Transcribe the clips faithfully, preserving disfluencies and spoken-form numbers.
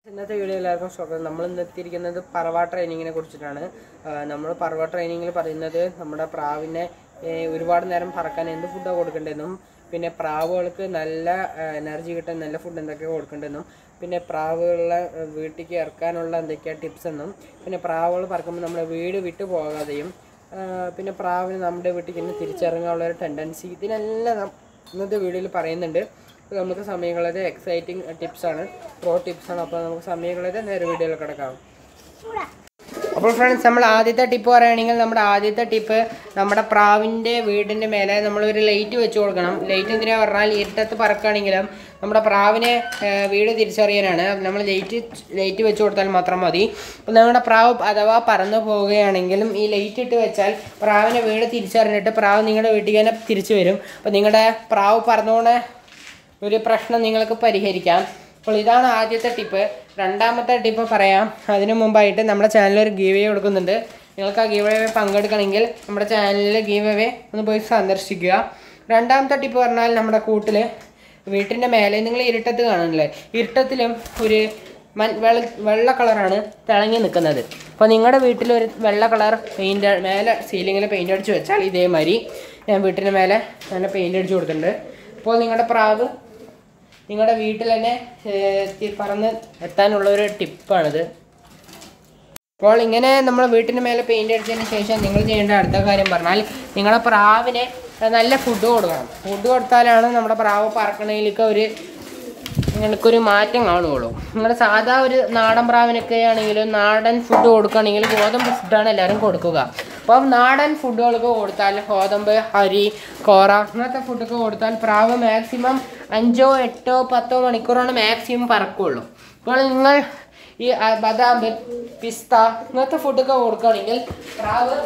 ഇന്നത്തെ വീഡിയോ എല്ലാവർക്കും സ്വാഗതം. നമ്മൾ ഇന്ന് എത്തിയിരിക്കുന്നത് പറവ ട്രെയിനിങ്ങിനെ കുറിച്ചിട്ടാണ്. നമ്മൾ പറവ ട്രെയിനിങ്ങിൽ പറയുന്നത് നമ്മുടെ പ്രാവിനെ ഒരുപാട് നേരം പറക്കാൻ എന്ത് ഫുഡാണ് കൊടുക്കേണ്ടതെന്നും, പിന്നെ പ്രാവുകൾക്ക് നല്ല എനർജി കിട്ടാൻ നല്ല ഫുഡ് എന്തൊക്കെയാണ് കൊടുക്കേണ്ടതെന്നും, പിന്നെ പ്രാവുകളെ വീട്ടിലേക്ക് ഇറക്കാനുള്ള എന്തൊക്കെയാണ് ടിപ്സ് എന്നും, പിന്നെ പ്രാവുകൾ പറക്കുമ്പോൾ നമ്മുടെ വീട് വിട്ടു പോകാതെയും, പിന്നെ പ്രാവിന് നമ്മുടെ വീട്ടിലേക്ക് തന്നെ തിരിച്ചിറങ്ങാനുള്ള ഒരു ടെൻഡൻസി, ഇതിനെല്ലാം ഇന്നത്തെ വീഡിയോയിൽ പറയുന്നുണ്ട്. നമുക്ക് സമയങ്ങളത് എക്സൈറ്റിംഗ് ടിപ്സാണ്, പ്രോ ടിപ്സാണ്. അപ്പോൾ നമുക്ക് സമയങ്ങളത് നേരെ വീഡിയോയിൽ കിടക്കാം. അപ്പോൾ ഫ്രണ്ട്സ്, നമ്മൾ ആദ്യത്തെ ടിപ്പ് പറയുകയാണെങ്കിൽ നമ്മുടെ ആദ്യത്തെ ടിപ്പ് നമ്മുടെ പ്രാവിൻ്റെ വീടിൻ്റെ മേലെ നമ്മളൊരു ലൈറ്റ് വെച്ച് കൊടുക്കണം. ലൈറ്റ് എന്തിനാ പറഞ്ഞാൽ ഇരുട്ടത്ത് പറക്കുകയാണെങ്കിലും നമ്മുടെ പ്രാവിനെ വീട് തിരിച്ചറിയാനാണ്. നമ്മൾ ലൈറ്റ് ലൈറ്റ് വെച്ച് കൊടുത്താൽ മാത്രം മതി. അപ്പോൾ നമ്മുടെ പ്രാവ് അഥവാ പറന്നു പോവുകയാണെങ്കിലും ഈ ലൈറ്റ് ഇട്ട് വെച്ചാൽ പ്രാവിനെ വീട് തിരിച്ചറിഞ്ഞിട്ട് പ്രാവ് നിങ്ങളുടെ വീട്ടിൽ തന്നെ തിരിച്ചു വരും. അപ്പോൾ നിങ്ങളുടെ പ്രാവ് പറന്നുകൊണ്ട് ഒരു പ്രശ്നം നിങ്ങൾക്ക് പരിഹരിക്കാം. അപ്പോൾ ഇതാണ് ആദ്യത്തെ ടിപ്പ്. രണ്ടാമത്തെ ടിപ്പ് പറയാം. അതിനു മുമ്പായിട്ട് നമ്മുടെ ചാനലിൽ ഒരു ഗീവ് അവേ കൊടുക്കുന്നുണ്ട്. നിങ്ങൾക്ക് ആ ഗീവ് അവേ പങ്കെടുക്കണമെങ്കിൽ നമ്മുടെ ചാനലിൽ ഗീവ് അവേ ഒന്ന് പോയി സന്ദർശിക്കുക. രണ്ടാമത്തെ ടിപ്പ് പറഞ്ഞാൽ നമ്മുടെ കൂട്ടിൽ വീട്ടിൻ്റെ മേലെ നിങ്ങൾ ഇരുട്ടത്ത് കാണുന്നില്ലേ, ഇരുട്ടത്തിലും ഒരു മൻ വെള്ള വെള്ള കളറാണ് തിളങ്ങി നിൽക്കുന്നത്. അപ്പോൾ നിങ്ങളുടെ വീട്ടിലൊരു വെള്ള കളർ പെയിൻറ്റ് മേലെ സീലിങ്ങിൽ പെയിൻ്റ് അടിച്ച് വെച്ചാൽ ഇതേമാതിരി ഞാൻ വീട്ടിൻ്റെ മേലെ നല്ല പെയിൻ്റ് അടിച്ച് കൊടുത്തിട്ടുണ്ട്. അപ്പോൾ നിങ്ങളുടെ പ്രാവ് നിങ്ങളുടെ വീട്ടിൽ തന്നെ പറന്ന് എത്താനുള്ള ഒരു ടിപ്പാണിത്. അപ്പോൾ ഇങ്ങനെ നമ്മൾ വീട്ടിന് മേലെ പെയിൻ്റ് അടിച്ചതിന് ശേഷം നിങ്ങൾ ചെയ്യേണ്ട അടുത്ത കാര്യം പറഞ്ഞാൽ നിങ്ങളുടെ പ്രാവിനെ നല്ല ഫുഡ് കൊടുക്കണം. ഫുഡ് കൊടുത്താലാണ് നമ്മുടെ പ്രാവ് പറക്കണയിലേക്ക് ഒരു നിങ്ങൾക്കൊരു മാറ്റം കാണുകയുള്ളൂ. നിങ്ങൾ സാധാ ഒരു നാടൻ പ്രാവിനൊക്കെ ആണെങ്കിലും നാടൻ ഫുഡ് കൊടുക്കുകയാണെങ്കിൽ ഗോതമ്പ് ഫുഡാണ് എല്ലാവരും കൊടുക്കുക. അപ്പം നാടൻ ഫുഡുകൾക്ക് കൊടുത്താൽ ഗോതമ്പ്, അരി, കോറ അങ്ങനത്തെ ഫുഡൊക്കെ കൊടുത്താൽ പ്രാവ് മാക്സിമം അഞ്ചോ എട്ടോ പത്തോ മണിക്കൂറാണ് മാക്സിമം പറക്കുള്ളൂ. അപ്പോൾ നിങ്ങൾ ഈ ബദാം, പിസ്ത അങ്ങനത്തെ ഫുഡൊക്കെ കൊടുക്കുകയാണെങ്കിൽ പ്രാവ്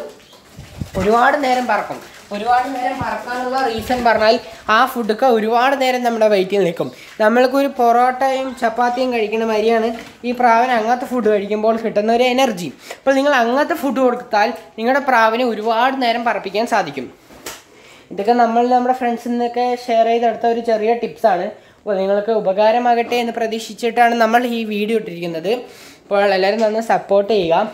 ഒരുപാട് നേരം പറക്കും. ഒരുപാട് നേരം പറക്കാനുള്ള റീസൺ പറഞ്ഞാൽ ആ ഫുഡൊക്കെ ഒരുപാട് നേരം നമ്മുടെ വയറ്റിൽ നിൽക്കും. നമ്മൾക്കൊരു പൊറോട്ടയും ചപ്പാത്തിയും കഴിക്കുന്ന മാതിരിയാണ് ഈ പ്രാവിന് അങ്ങനത്തെ ഫുഡ് കഴിക്കുമ്പോൾ കിട്ടുന്ന ഒരു എനർജി. അപ്പോൾ നിങ്ങൾ അങ്ങനത്തെ ഫുഡ് കൊടുത്താൽ നിങ്ങളുടെ പ്രാവിനെ ഒരുപാട് നേരം പറപ്പിക്കാൻ സാധിക്കും. ഇതൊക്കെ നമ്മൾ നമ്മുടെ ഫ്രണ്ട്സിൽ നിന്നൊക്കെ ഷെയർ ചെയ്തെടുത്ത ഒരു ചെറിയ ടിപ്സാണ്. അപ്പോൾ നിങ്ങൾക്ക് ഉപകാരമാകട്ടെ എന്ന് പ്രതീക്ഷിച്ചിട്ടാണ് നമ്മൾ ഈ വീഡിയോ ഇട്ടിരിക്കുന്നത്. അപ്പോൾ എല്ലാവരും നന്ന് സപ്പോർട്ട് ചെയ്യുക.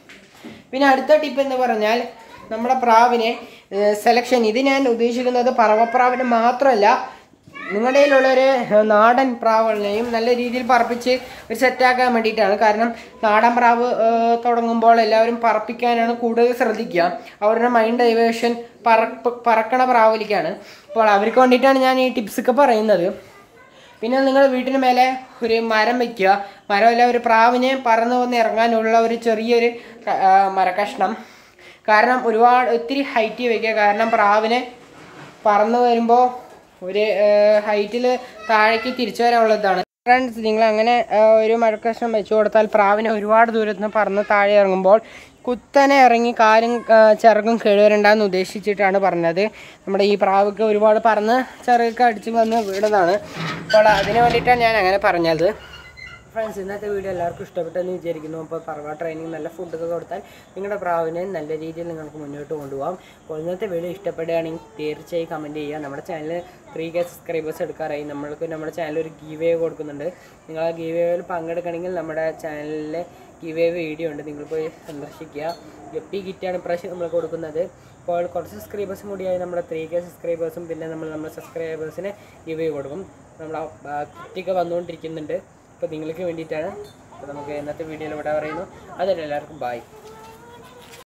പിന്നെ അടുത്ത ടിപ്പ് എന്ന് പറഞ്ഞാൽ നമ്മുടെ പ്രാവിനെ സെലക്ഷൻ. ഇത് ഞാൻ ഉദ്ദേശിക്കുന്നത് പറവപ്രാവിന് മാത്രമല്ല, നിങ്ങളുടെ കയ്യിലുള്ളൊരു നാടൻ പ്രാവുകളെയും നല്ല രീതിയിൽ പറപ്പിച്ച് ഒരു സെറ്റാക്കാൻ വേണ്ടിയിട്ടാണ്. കാരണം നാടൻ പ്രാവ് തുടങ്ങുമ്പോൾ എല്ലാവരും പറപ്പിക്കാനാണ് കൂടുതൽ ശ്രദ്ധിക്കുക. അവരുടെ മൈൻഡ് ഡൈവേർഷൻ പറപ്പ് പറക്കണ പ്രാവിലേക്കാണ്. അപ്പോൾ അവർക്ക് വേണ്ടിയിട്ടാണ് ഞാൻ ഈ ടിപ്സൊക്കെ പറയുന്നത്. പിന്നെ നിങ്ങൾ വീട്ടിന് മേലെ ഒരു മരം വയ്ക്കുക. മരമല്ല, ഒരു പ്രാവിനെ പറന്നു വന്ന് ഇറങ്ങാനുള്ള ഒരു ചെറിയൊരു മരക്കഷ്ണം. കാരണം ഒരുപാട് ഒത്തിരി ഹൈറ്റ് വയ്ക്കുക. കാരണം പ്രാവിനെ പറന്ന് വരുമ്പോൾ ഒരു ഹൈറ്റിൽ താഴേക്ക് തിരിച്ചു വരാനുള്ളതാണ്. ഫ്രണ്ട്സ്, നിങ്ങൾ അങ്ങനെ ഒരു മരക്കഷ്ണം വെച്ച് കൊടുത്താൽ പ്രാവിനെ ഒരുപാട് ദൂരത്ത് നിന്ന് പറന്ന് താഴെ ഇറങ്ങുമ്പോൾ കുത്തനെ ഇറങ്ങി കാലും ചിറകും കേടുവരണ്ടെന്ന് ഉദ്ദേശിച്ചിട്ടാണ് പറഞ്ഞത്. നമ്മുടെ ഈ പ്രാവൊക്കെ ഒരുപാട് പറന്ന് ചിറകൊക്കെ അടിച്ച് വന്ന് വീടുന്നതാണ്. അപ്പോൾ അതിന് വേണ്ടിയിട്ടാണ് ഞാൻ അങ്ങനെ പറഞ്ഞത്. ഫ്രണ്ട്സ്, ഇന്നത്തെ വീഡിയോ എല്ലാവർക്കും ഇഷ്ടപ്പെട്ടെന്ന് വിചാരിക്കുന്നു. അപ്പോൾ പറവ ട്രെയിനിങ് നല്ല ഫുഡൊക്കെ കൊടുത്താൽ നിങ്ങളുടെ പ്രാവിനെ നല്ല രീതിയിൽ നിങ്ങൾക്ക് മുന്നോട്ട് കൊണ്ടുപോകാം. അപ്പോൾ ഇന്നത്തെ വീഡിയോ ഇഷ്ടപ്പെടുകയാണെങ്കിൽ തീർച്ചയായും കമൻറ്റ് ചെയ്യുക. നമ്മുടെ ചാനൽ ത്രീ കെ സബ്സ്ക്രൈബേഴ്സ് എടുക്കാറായി. നമ്മൾക്ക് നമ്മുടെ ചാനൽ ഒരു ഗീവ് അവേ കൊടുക്കുന്നുണ്ട്. നിങ്ങൾ ആ ഗീവ് അവേയിൽ പങ്കെടുക്കണമെങ്കിൽ നമ്മുടെ ചാനലിലെ ഗീവ് അവേ വീഡിയോ ഉണ്ട്, നിങ്ങൾ പോയി സന്ദർശിക്കുക. ഗപ്പി കിറ്റാണ് ഇപ്രാവശ്യം നമ്മൾ കൊടുക്കുന്നത്. അപ്പോൾ കുറച്ച് സബ്സ്ക്രൈബേഴ്സും കൂടിയായി നമ്മുടെ ത്രീ കെ സബ്സ്ക്രൈബേഴ്സും പിന്നെ നമ്മൾ നമ്മുടെ സബ്സ്ക്രൈബേഴ്സിന് ഗീവ് അവേ കൊടുക്കും. നമ്മൾ കിറ്റൊക്കെ വന്നുകൊണ്ടിരിക്കുന്നുണ്ട്. അപ്പോൾ നിങ്ങൾക്ക് വേണ്ടിയിട്ടാണ്. അപ്പോൾ നമുക്ക് ഇന്നത്തെ വീഡിയോയിൽ ഇവിടെ പറയുന്നു. അതുവരെ എല്ലാവർക്കും ബൈ.